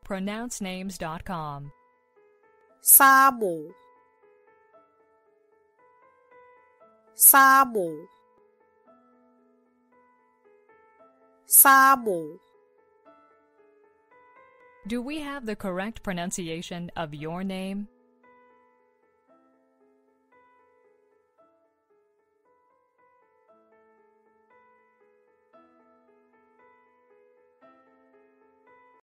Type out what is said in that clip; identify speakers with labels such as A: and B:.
A: pronouncenames.com.
B: Samu, Samu, Samu.
A: Do we have the correct pronunciation of your name?